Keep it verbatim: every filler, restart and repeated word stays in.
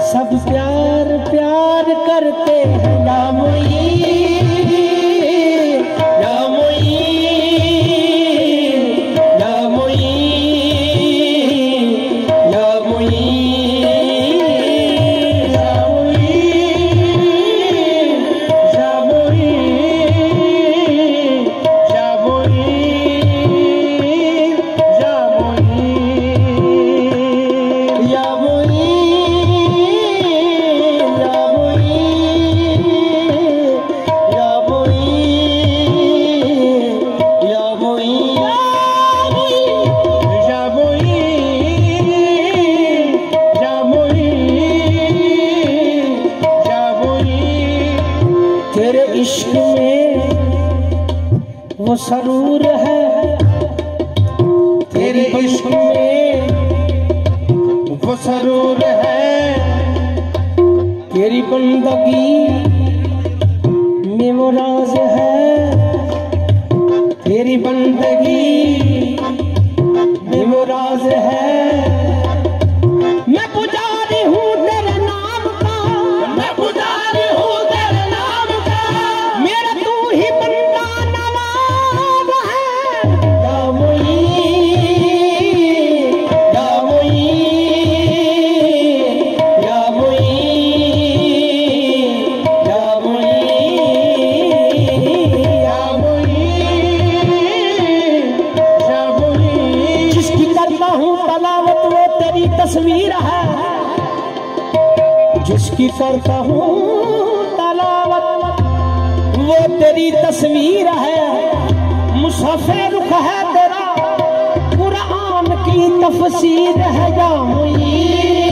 सब प्यार प्यार करते हैं या मोई या मोई या मोई या मोई या मोई या मोई या मोई या मोई या मोई तेरे इश्क में वो सरूर है, तेरे इश्क में वो सरूर है, तेरी बंदगी में वो राज है, तेरी बंदगी में वो राज है। मैं पुजारी हूँ तेरे नाम का, मैं पुजारी हूँ तेरे नाम का, मेरा तू ही बंदा नवाज है। या मोई या मोई या मोई या मोई या मोई या मोई। जिसकी करता हूँ तलावत वो तेरी तस्वीर है, जिसकी करता हूँ तलावत वो तेरी तस्वीर है। मुसाफिर रुख है तेरा कुरान की तफसीर है। या मोई